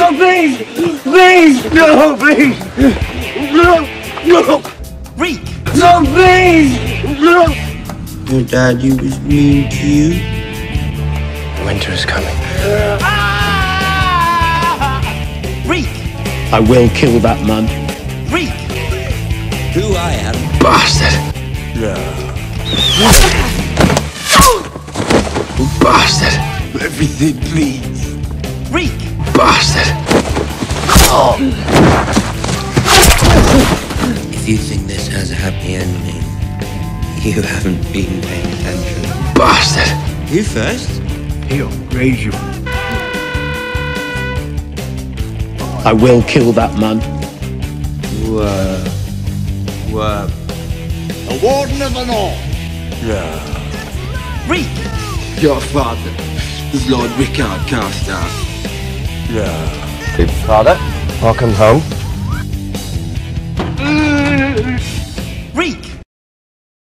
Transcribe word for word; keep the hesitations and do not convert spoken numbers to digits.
No, please! Please! No, please! No! No! Reek! No, please! No! Your daddy was mean to you? Winter is coming. Reek! I will kill that man. Reek! Who I am? Bastard! Bastard! Everything, please. Reek! Bastard! If you think this has a happy ending, you haven't been paying attention. Bastard! You first? He'll raise you. I will kill that man. Whoa. Whoa. The Warden of the North. Reek! Your father is Lord Rickard Carstairs. Father, welcome home.